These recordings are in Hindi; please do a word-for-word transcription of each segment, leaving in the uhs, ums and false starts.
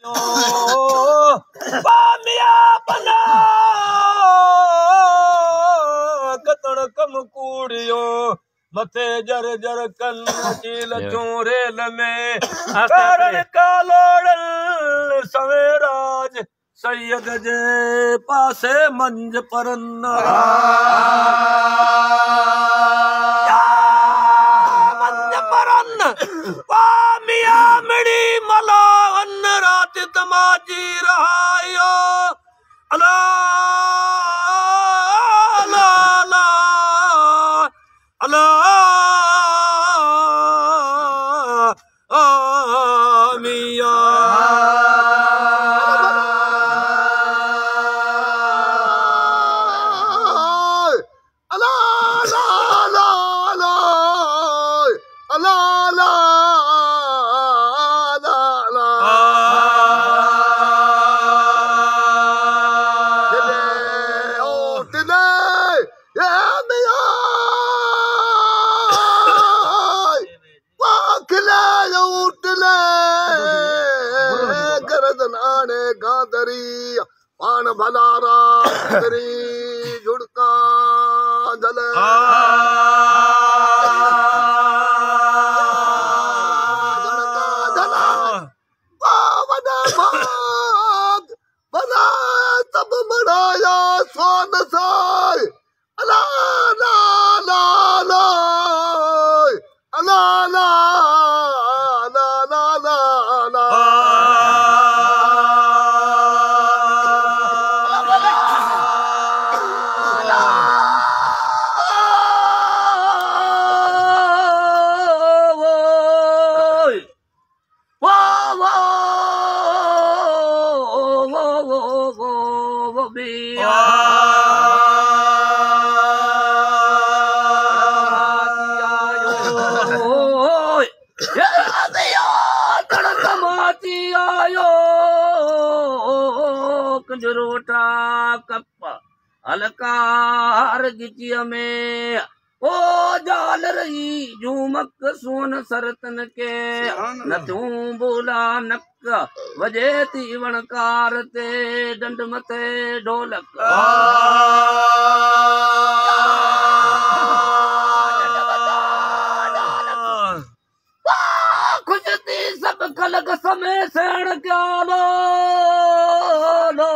पामिया बना कतण कम कूड़ियो मथे जर जर कन चील चूरेल में कारण का लोड़ल सवेराज सैयद जे पासे मंज परन मंज परन पामिया मिड़ी मला अन्न रात तमाजी रहायो अला अला अला आमिया पान भलारा जुड़का जल बना सब मनाया सोन साय अला ला ला ला अला ला ला ला ला ला कंजरोटा कप अलकार गिचिया में ओ जाल रही झूमक सोन सरतन के न तू बोला नक वजे तीवणकार ते डंड मथे ढोलक खुशती सब खलक समय सेण क्या लो लो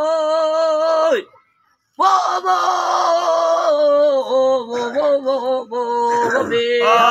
वो वो वो वो वो वो बे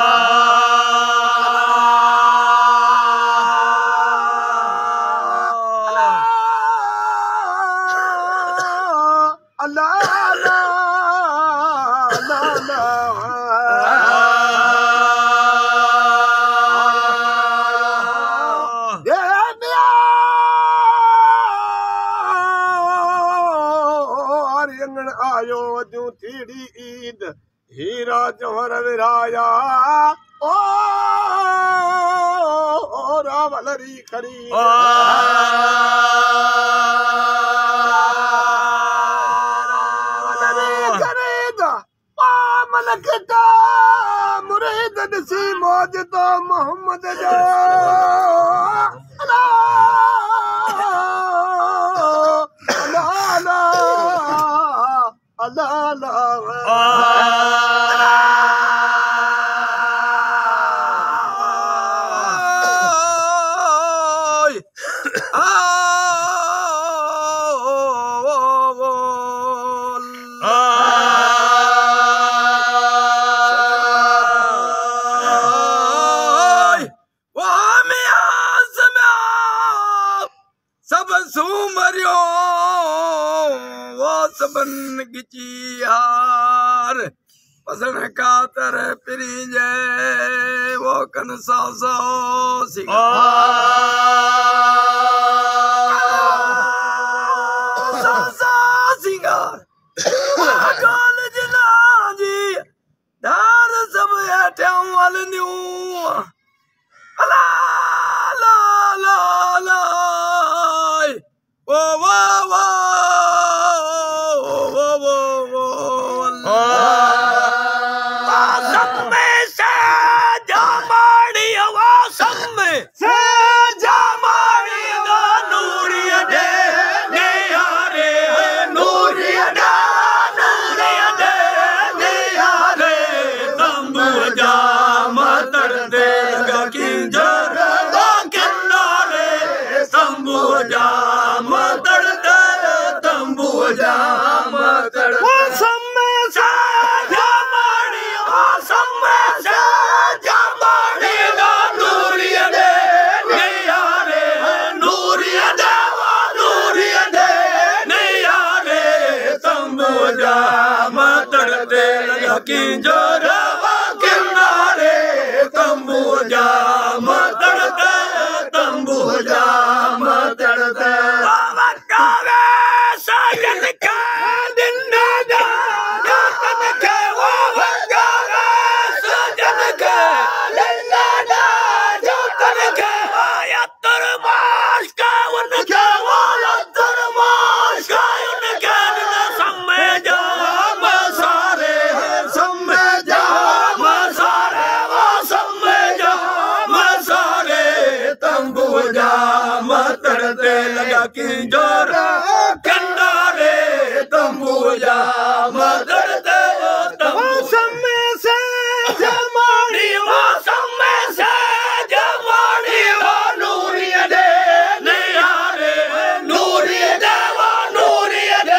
आयो जू थीड़ी ईद हीरा जौहर विराया ओ रावलरी खरीद खरीद मलकता मुरीद ॾिसी मौज तो मोहम्मद जो अला अला सब सूमरियो वो सबन गिचियार पसण कातर पिरीजे वो कन सौ सौ सिंगार काल जना जी धार सब हेठियों वल न्यू अला ला ला ला वो वो वो वो वो वो वासम में से जामाड़ी वासम में से जामाड़ी दा नूर जाम तड़ते तंबू जाम तड़ते समय से जमाड़ी समय से जमाड़ी दा नूरिया दे नियारे नूरिया देवा नूरिया दे नियारे तंबू जाम तड़ते लगा की जोरवा किनारे तंबू जाम तड़ते तंबू जाम तड़ते साजन का दिन दादा जातन के वो भंगारा साजन का दिन दादा जातन के यात्तर मास का उनके वो यात्तर मास का उनके समय जाम सारे समय जाम सारे वो समय जाम सारे तंबू जाम तड़ते लगा की जोर कंडारे तंबू जाम तड़ते तंबू समय से जमाड़ी वो समय से जमाड़ी वो नूरिया दे नियारे नूरिया दे वो नूरिया दे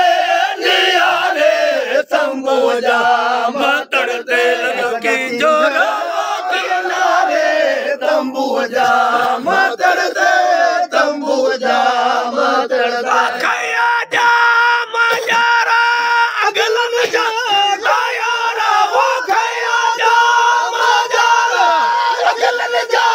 नियारे तंबू जाम तड़ते लगा की जोर किनारे तंबू जाम तड़ते तंबू जाम तड़ते खया जाम यारा अगलन जा यारा वो खया जाम यारा अगलन जा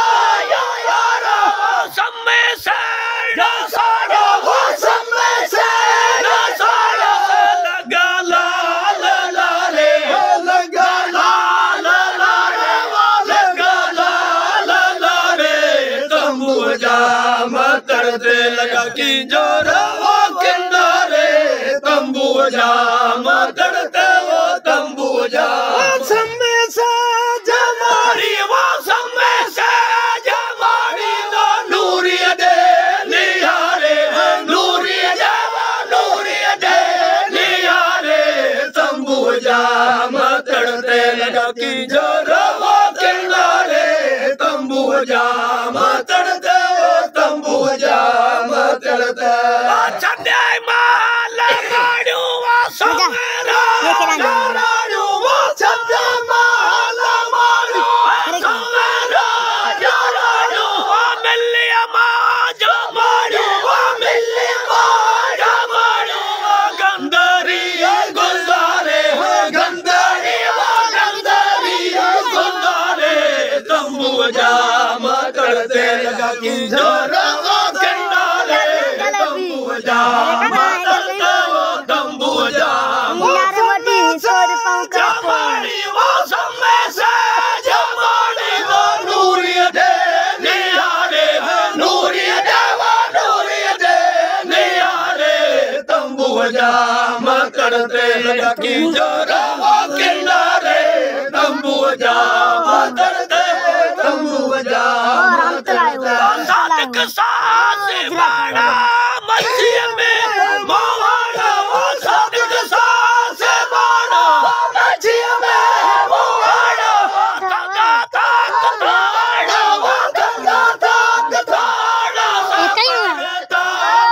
यारा समय से ना सारा वो समय से ना सारा लगा लाल लाले लगा लाल लाले वो लगा लाल लाले तंबू जाम तड़ते लगा की जोर वो किनारे तंबू जाम तड़ते वो तंबू जाम समय से जमाड़ी वो समय से जमाड़ी दो नूरिया दे नियारे नूरिया दे वो नूरिया दे नियारे तंबू जाम तड़ते लगा की जोर वो किनारे तंबू जाम तड़ते वो तंबू जाम तड़ते छड़े माल मारू वो समेरा मारू वो छड़े माल मारू समेरा मारू वो मिलिया माज मारू वो मिलिया माज मारू वो गंदरी गुलदारे हो गंदरी वो गंदरी गुलदारे तंबू जाम तड़ते लगा की जोर वो किनारे तंबू जाम तड़ते वो तंबू जाम जमाड़ी वो समय से जमाड़ी वो नूरिया दे नियारे नूरिया दे वो नूरिया दे नियारे तंबू जाम तड़ते लगा की जोर वो किनारे तंबू जाम तड़ते तंबू जाम तड़ते साधक सास बाड़ा मस्जिद में मोहरा वो साधक सास बाड़ा मस्जिद में मोहरा गंगा तक ताड़ा वो गंगा तक ताड़ा परता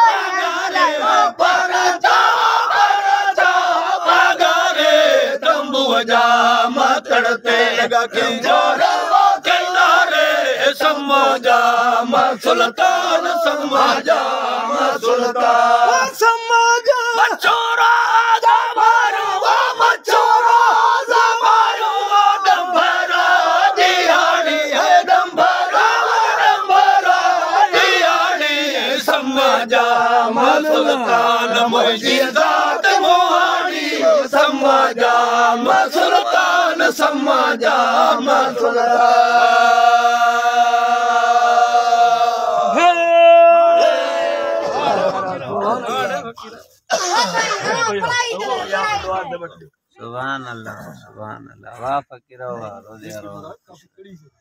परता परता पगारे तंबू जाम तड़ते लगा की जोर वो किनारे सम्मा जाम सुल्तान सम्मा जाम सुल्तान सम्मा जाम मचोरा जमारू वो मचोरा जमारू वो डंभरा दिहाड़ी है डंभरा डंभरा दिहाड़ी सम्मा जाम सुल्तान मोहिजात मोहाड़ी सम्मा जाम सुल्तान सम्मा जाम सुभान अल्लाह सुभान अल्लाह वाह फकीर वाह रोज़े रोज़